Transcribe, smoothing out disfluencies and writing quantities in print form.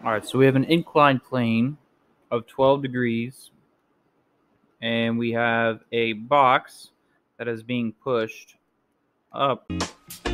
All right, so we have an inclined plane of 12 degrees, and we have a box that is being pushed up